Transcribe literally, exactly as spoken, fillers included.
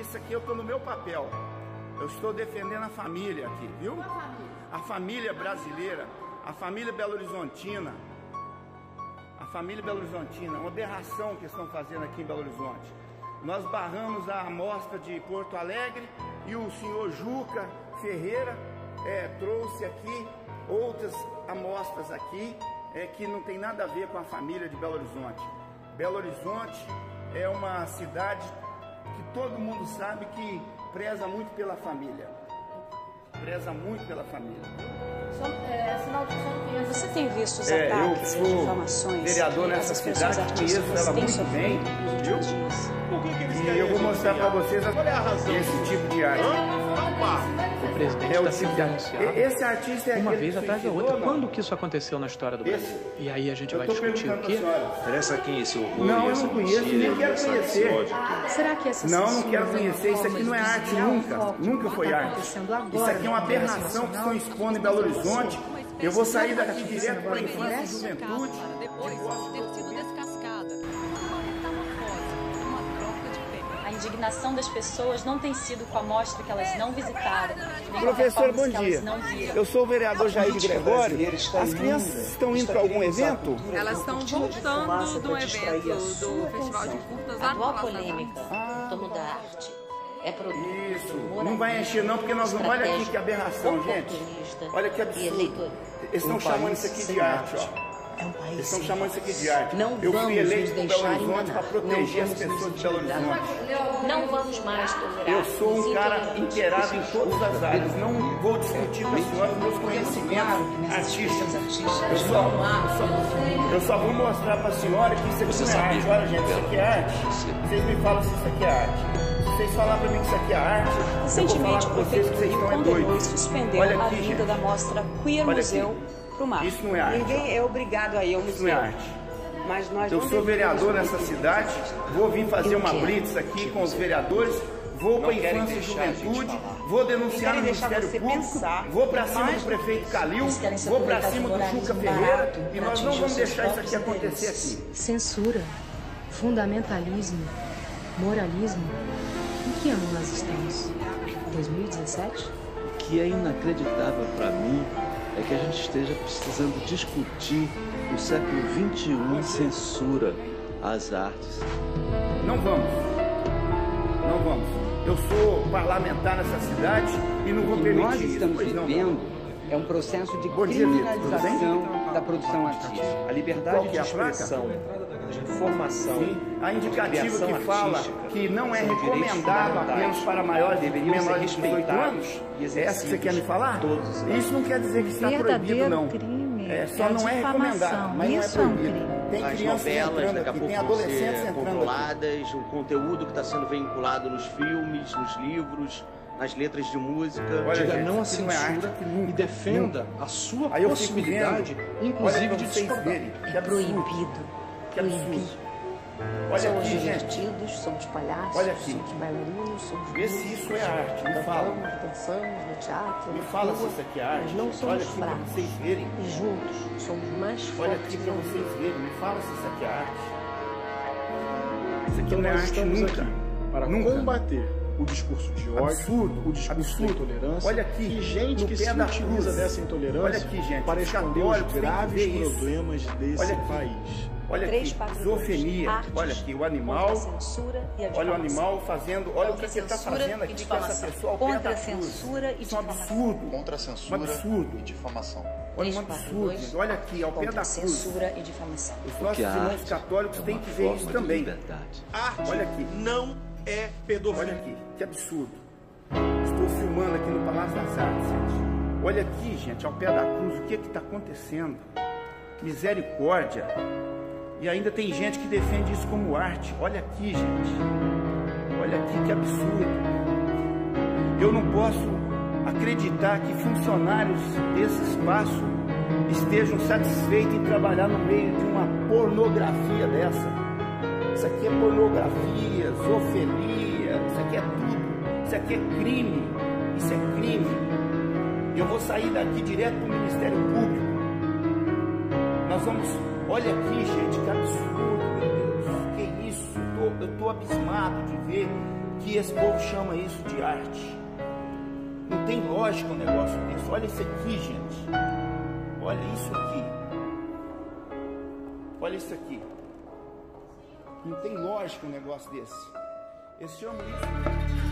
isso aqui eu estou no meu papel. Eu estou defendendo a família aqui, viu? A família brasileira, a família belo-horizontina. A família belo-horizontina, uma aberração que estão fazendo aqui em Belo Horizonte. Nós barramos a amostra de Porto Alegre e o senhor Juca Ferreira é, trouxe aqui outras amostras aqui é, que não tem nada a ver com a família de Belo Horizonte. Belo Horizonte é uma cidade que todo mundo sabe que preza muito pela família. Preza muito pela família. Só, é, sinal de confiança. Você tem visto os é, ataques e difamações? Vereador nessa cidade, conheço ela muito bem, viu? Por que que eles E querem eu vou mostrar para vocês Qual é a razão esse tipo de arte. O presidente É o está sendo tipo de denunciado Esse artista é uma aquele vez que atrás da suicidou, outra. não? Quando que isso aconteceu na história do Brasil? Esse? E aí a gente Eu vai tô discutir o perguntando quê? pra senhora. Interessa a quem esse horror Não, e eu essa não conheço, mentira nem e quero essa- conhecer. esse ódio? Será que essa Não, não censura quero é uma conhecer. Isso aqui forma não é de arte desviar o nunca. foco Nunca do foi que tá arte. acontecendo agora Isso aqui é uma no Congresso aberração que Nacional? estão expondo em Belo Horizonte. Eu vou sair Sabe o que daqui tá direto acontecendo para a agora no infância e Congresso? juventude. Depois de ter sido descascada, uma metamorfose, uma troca de pele. A indignação das pessoas não tem sido com a amostra que elas não visitaram, nem com a Professor, bom performance que dia. elas não viram. Eu sou o vereador Jair de Gregório. As crianças estão indo para algum evento? Elas estão voltando do evento do Festival de Curtas A lá atual no polêmica em torno da arte é produto Isso. de Não vai encher não, porque nós vamos... Olha aqui que aberração, gente. Olha que absurdo. Eles estão chamando isso aqui de arte, ó. É um país Eles estão sem chamando isso aqui de arte. Não Eu vamos fui eleito nos por Belo deixar Horizonte enganar. para proteger Não as vamos pessoas nos de Belo intimidar. Horizonte. Não vamos mais tolerar. Eu sou um os cara intolerantes. inteirado em todas as áreas. Não vou discutir com a senhora meus conhecimentos artísticos. Eu só, eu, só, eu só vou mostrar para a senhora que isso aqui não é arte. Olha, gente, isso aqui é arte. Vocês me falam se isso aqui é arte. Se vocês falarem para mim que isso aqui é arte, eu vou Recentemente, falar o para vocês prefeito que vocês Rio estão é condenou e doidos. suspendeu Olha a aqui, vinda gente. da mostra Queer Olha Museu aqui. para o mar. Isso não é arte. Ninguém é obrigado a ir ao Isso não é museu. arte. Mas nós Eu não sou vereador devemos nessa cidade, vou vir fazer uma blitz aqui com os vereadores, vou para a infância e juventude, vou denunciar no querem deixar Ministério você Público, pensar vou para cima mais do prefeito Calil, Eles querem se vou para aproveitar cima do do Juca moralismo Ferreira barato e pra nós não atingir vamos os seus deixar isso próprios aqui acontecer interesses. aqui. Censura, fundamentalismo, moralismo. Em que ano nós estamos? dois mil e dezessete? O que é inacreditável para mim é que a gente esteja precisando discutir o século vinte e um censura às artes. Não vamos, não vamos. Eu sou parlamentar nessa cidade e não vou O que nós permitir isso. estamos Pois não. vivendo é um processo de Bom dia, Vitor. Tudo criminalização da produção artística. A Qual liberdade que de é a placa? expressão, de informação, Sim, a indicativa criação que fala artística que não é são direitos recomendado fundamentais, apenas para maiores de deveriam ser menores de dezoito respeitados anos. e É essa que você exercidos quer me falar? por todos os cidadãos. Isso não quer dizer que está proibido, Verdadeiro não. crime É, só é a não é difamação. recomendado, mas Isso não é é um proibido. crime. Tem As crianças novelas, entrando daqui a aqui, pouco tem vão adolescentes ser entrando aqui. controladas, o conteúdo que está sendo vinculado nos filmes, nos livros, nas letras de música. Olha, Diga gente, não à isso não é arte, censura que nunca, e defenda nunca. a sua Aí eu fico possibilidade, vendo, inclusive, olha pra de vocês discordar. verem, que É absurdo, proibido. que absurdo. Proibido. Olha Somos aqui, gente, divertidos, somos palhaços, Olha aqui. somos bailarinos, somos vê se músicos, isso é arte, me fala. cantamos, dançamos no teatro, Me na fala se rua, isso aqui é arte. mas não Olha somos aqui para fracos. vocês verem. E juntos somos mais Olha fortes aqui que para um vocês grupo. verem. Me fala se isso aqui é arte. Isso aqui Então não é nós arte estamos nunca. aqui para Nunca. combater o discurso de ódio, Absurdo, o discurso absurdo. da intolerância Olha aqui, e gente no que pé se da utiliza cruz. dessa intolerância Olha aqui, gente, para os esconder católicos os têm que graves ver isso. problemas desse Olha aqui. país. Olha Três aqui, patrulhas, zoofenia. artes, Olha aqui, o contra animal. a censura e a Olha o difamação. animal fazendo. Olha o que, Contra a que ele está censura fazendo e aqui com essa difamação. pessoa ao pé Contra da a cruz. censura e Isso é um difamação. absurdo. Contra a Um censura absurdo. e difamação. Olha um três quatro absurdo. dois, gente. Olha aqui, ao pé Contra da a cruz. censura e difamação. Os nossos Porque a irmãos arte católicos é têm uma que ver forma isso de também. liberdade. Arte Olha aqui. não é pedofilia. Olha aqui, que absurdo. Estou filmando aqui no Palácio das Artes, gente. Olha aqui, gente, ao pé da cruz, o que está acontecendo? Misericórdia. E ainda tem gente que defende isso como arte. Olha aqui, gente. Olha aqui, que absurdo. Eu não posso acreditar que funcionários desse espaço estejam satisfeitos em trabalhar no meio de uma pornografia dessa. Isso aqui é pornografia, zoofilia, isso aqui é tudo. Isso aqui é crime. Isso é crime. Eu vou sair daqui direto para o Ministério Público. Nós vamos... Olha aqui, gente, que absurdo, meu Deus. Que isso? Eu tô, eu tô estou abismado de ver que esse povo chama isso de arte. Não tem lógica um negócio desse. Olha isso aqui, gente. Olha isso aqui. Olha isso aqui. Não tem lógica um negócio desse. Eles chamam isso